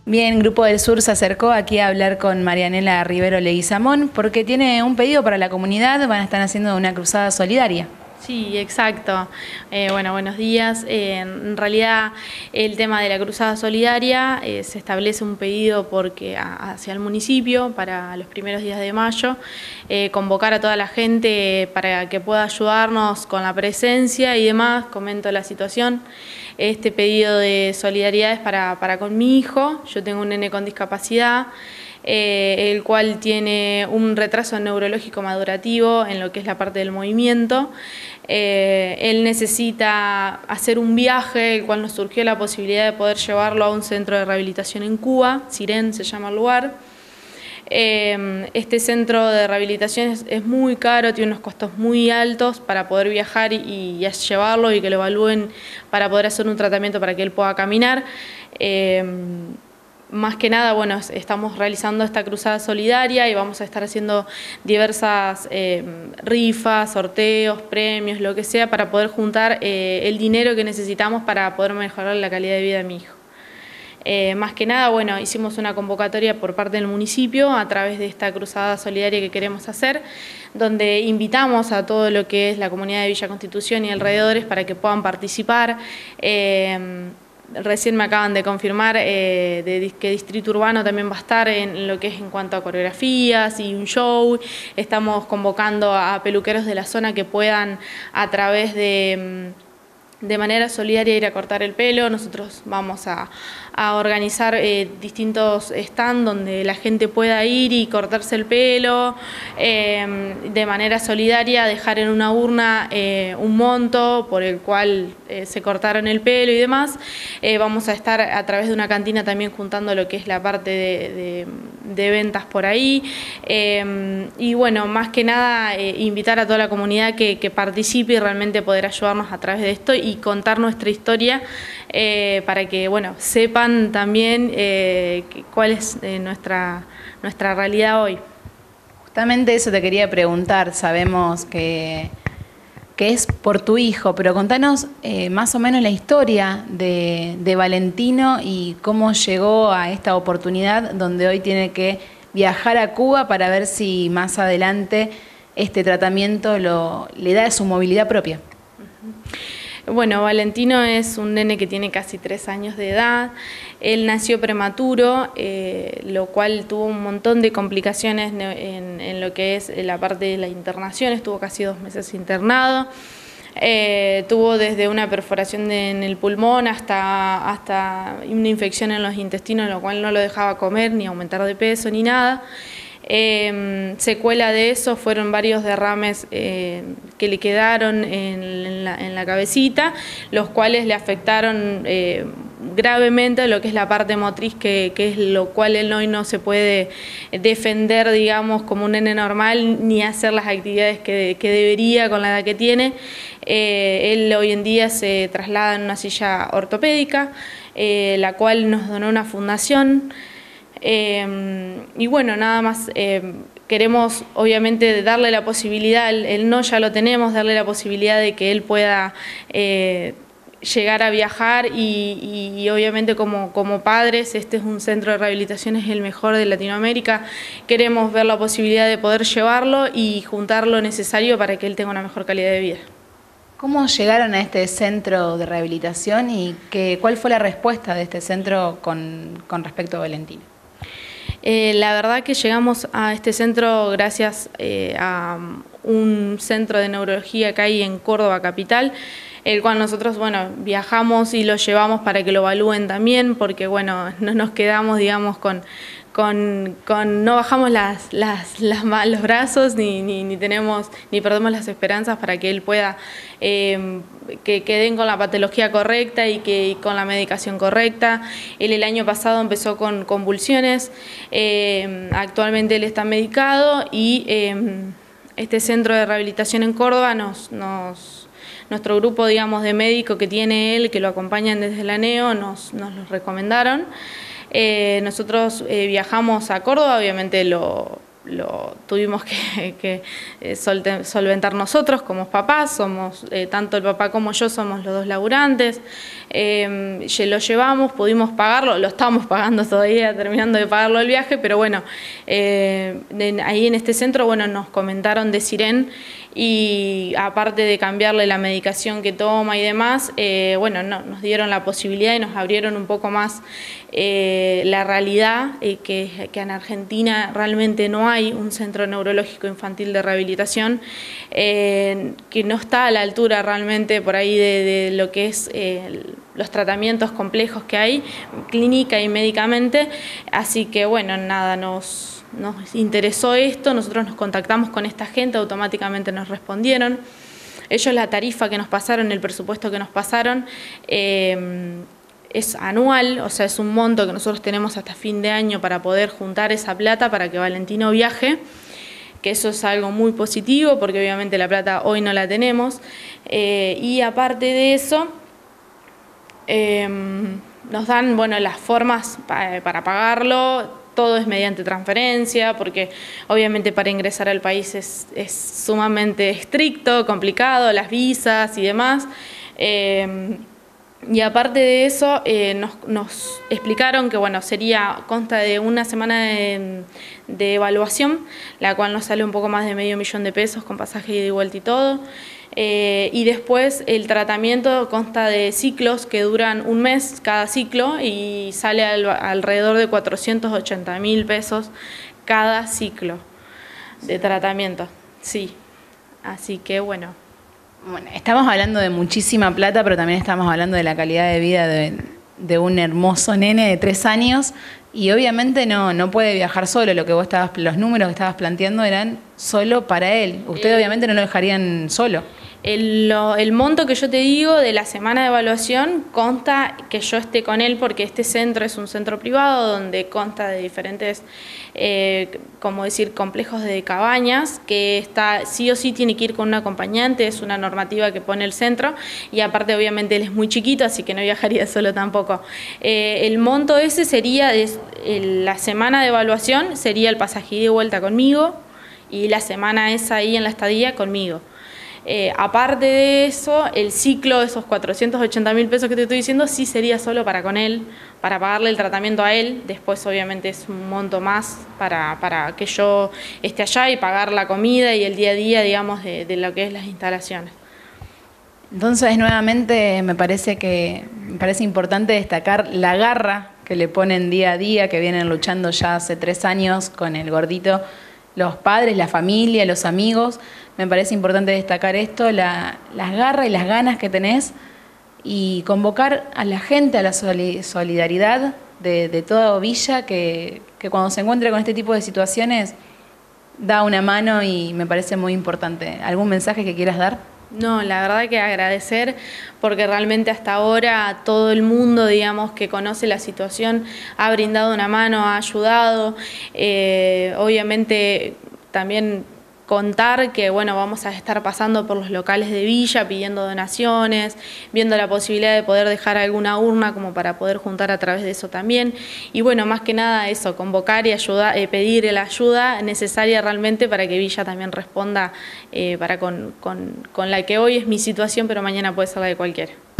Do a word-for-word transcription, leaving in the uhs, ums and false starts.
Bien, Grupo del Sur se acercó aquí a hablar con Marianela Rivero Leguizamón porque tiene un pedido para la comunidad, van a estar haciendo una cruzada solidaria. Sí, exacto. Eh, bueno, buenos días. Eh, en realidad el tema de la cruzada solidaria eh, se establece un pedido porque a, hacia el municipio para los primeros días de mayo, eh, convocar a toda la gente para que pueda ayudarnos con la presencia y demás. Comento la situación. Este pedido de solidaridad es para, para con mi hijo. Yo tengo un nene con discapacidad. Eh, el cual tiene un retraso neurológico madurativo en lo que es la parte del movimiento. Eh, él necesita hacer un viaje, el cual nos surgió la posibilidad de poder llevarlo a un centro de rehabilitación en Cuba, Siren se llama el lugar. Eh, este centro de rehabilitación es, es muy caro, tiene unos costos muy altos para poder viajar y, y llevarlo y que lo evalúen para poder hacer un tratamiento para que él pueda caminar. Eh, Más que nada, bueno, estamos realizando esta cruzada solidaria y vamos a estar haciendo diversas eh, rifas, sorteos, premios, lo que sea, para poder juntar eh, el dinero que necesitamos para poder mejorar la calidad de vida de mi hijo. Eh, más que nada, bueno, hicimos una convocatoria por parte del municipio a través de esta cruzada solidaria que queremos hacer, donde invitamos a todo lo que es la comunidad de Villa Constitución y alrededores para que puedan participar. Eh, Recién me acaban de confirmar eh, de que Distrito Urbano también va a estar en lo que es en cuanto a coreografías y un show. Estamos convocando a peluqueros de la zona que puedan a través de, de manera solidaria ir a cortar el pelo. Nosotros vamos a, a organizar eh, distintos stands donde la gente pueda ir y cortarse el pelo eh, de manera solidaria, dejar en una urna eh, un monto por el cual eh, se cortaron el pelo y demás. Eh, vamos a estar a través de una cantina también juntando lo que es la parte de, de, de ventas por ahí. Eh, y bueno, más que nada eh, invitar a toda la comunidad que, que participe y realmente poder ayudarnos a través de esto y contar nuestra historia eh, para que, bueno, sepan también eh, cuál es eh, nuestra, nuestra realidad hoy. Justamente eso te quería preguntar, sabemos que, que es por tu hijo, pero contanos eh, más o menos la historia de, de Valentino y cómo llegó a esta oportunidad donde hoy tiene que viajar a Cuba para ver si más adelante este tratamiento lo, le da su movilidad propia. Bueno, Valentino es un nene que tiene casi tres años de edad. Él nació prematuro, eh, lo cual tuvo un montón de complicaciones en, en lo que es la parte de la internación. Estuvo casi dos meses internado. Eh, tuvo desde una perforación de, en el pulmón hasta, hasta una infección en los intestinos, lo cual no lo dejaba comer, ni aumentar de peso, ni nada. Eh, secuela de eso fueron varios derrames eh, que le quedaron en, en, la, en la cabecita, los cuales le afectaron eh, gravemente lo que es la parte motriz, que, que es lo cual él hoy no se puede defender, digamos, como un nene normal, ni hacer las actividades que, que debería con la edad que tiene. Eh, él hoy en día se traslada en una silla ortopédica, eh, la cual nos donó una fundación. Eh, y bueno, nada más eh, queremos obviamente darle la posibilidad, el, el no ya lo tenemos, darle la posibilidad de que él pueda eh, llegar a viajar y, y, y obviamente como, como padres, este es un centro de rehabilitación, es el mejor de Latinoamérica, queremos ver la posibilidad de poder llevarlo y juntar lo necesario para que él tenga una mejor calidad de vida. ¿Cómo llegaron a este centro de rehabilitación y qué, cuál fue la respuesta de este centro con, con respecto a Valentino? Eh, la verdad que llegamos a este centro gracias eh, a un centro de neurología que hay en Córdoba capital, el cual nosotros, bueno, viajamos y lo llevamos para que lo evalúen también, porque, bueno, no nos quedamos, digamos, con... Con, con, no bajamos las, las, las, los brazos ni, ni, ni, tenemos, ni perdemos las esperanzas para que él pueda, eh, que queden con la patología correcta y, que, y con la medicación correcta. Él el año pasado empezó con convulsiones, eh, actualmente él está medicado y eh, este centro de rehabilitación en Córdoba nos... nos Nuestro grupo, digamos, de médico que tiene él, que lo acompañan desde la NEO, nos, nos los recomendaron. Eh, nosotros eh, viajamos a Córdoba, obviamente lo, lo tuvimos que, que eh, solventar nosotros como papás, somos, eh, tanto el papá como yo somos los dos laburantes, eh, lo llevamos, pudimos pagarlo, lo estamos pagando todavía, terminando de pagarlo el viaje, pero bueno, eh, de, ahí en este centro, bueno, nos comentaron de Siren y aparte de cambiarle la medicación que toma y demás, eh, bueno, no, nos dieron la posibilidad y nos abrieron un poco más eh, la realidad, eh, que, que en Argentina realmente no hay un centro neurológico infantil de rehabilitación, eh, que no está a la altura realmente por ahí de, de lo que es eh, los tratamientos complejos que hay, clínica y médicamente, así que bueno, nada, nos... Nos interesó esto, nosotros nos contactamos con esta gente, automáticamente nos respondieron. Ellos la tarifa que nos pasaron, el presupuesto que nos pasaron, eh, es anual, o sea, es un monto que nosotros tenemos hasta fin de año para poder juntar esa plata para que Valentino viaje, que eso es algo muy positivo porque obviamente la plata hoy no la tenemos. Eh, y aparte de eso, eh, nos dan, bueno, las formas pa- para pagarlo. Todo es mediante transferencia, porque obviamente para ingresar al país es, es sumamente estricto, complicado, las visas y demás. Eh, y aparte de eso, eh, nos, nos explicaron que bueno, sería, consta de una semana de, de evaluación, la cual nos sale un poco más de medio millón de pesos con pasaje ida y vuelta y todo. Eh, y después el tratamiento consta de ciclos que duran un mes cada ciclo y sale al, alrededor de cuatrocientos ochenta mil pesos cada ciclo de tratamiento. Sí, así que bueno. Bueno, estamos hablando de muchísima plata, pero también estamos hablando de la calidad de vida de, de un hermoso nene de tres años y obviamente no, no puede viajar solo. Lo que vos estabas, los números que estabas planteando eran solo para él. Ustedes eh, obviamente no lo dejarían solo. El, lo, el monto que yo te digo de la semana de evaluación consta que yo esté con él porque este centro es un centro privado donde consta de diferentes, eh, como decir, complejos de cabañas, que está sí o sí tiene que ir con un acompañante, es una normativa que pone el centro y aparte obviamente él es muy chiquito, así que no viajaría solo tampoco. Eh, el monto ese sería, es, el, la semana de evaluación sería el pasaje de vuelta conmigo y la semana esa ahí en la estadía conmigo. Eh, aparte de eso, el ciclo de esos cuatrocientos ochenta mil pesos que te estoy diciendo sí sería solo para con él, para pagarle el tratamiento a él. Después obviamente es un monto más para, para que yo esté allá y pagar la comida y el día a día, digamos, de, de lo que es las instalaciones. Entonces, nuevamente, me parece que me parece importante destacar la garra que le ponen día a día, que vienen luchando ya hace tres años con el gordito, los padres, la familia, los amigos. Me parece importante destacar esto, la, las garras y las ganas que tenés y convocar a la gente a la solidaridad de, de toda Villa, que, que cuando se encuentre con este tipo de situaciones da una mano y me parece muy importante. ¿Algún mensaje que quieras dar? No, la verdad que agradecer porque realmente hasta ahora todo el mundo, digamos, que conoce la situación ha brindado una mano, ha ayudado. Eh, obviamente también contar que bueno, vamos a estar pasando por los locales de Villa pidiendo donaciones, viendo la posibilidad de poder dejar alguna urna como para poder juntar a través de eso también. Y bueno, más que nada eso, convocar y ayudar, eh, pedir la ayuda necesaria realmente para que Villa también responda eh, para con, con, con la que hoy es mi situación, pero mañana puede ser la de cualquiera.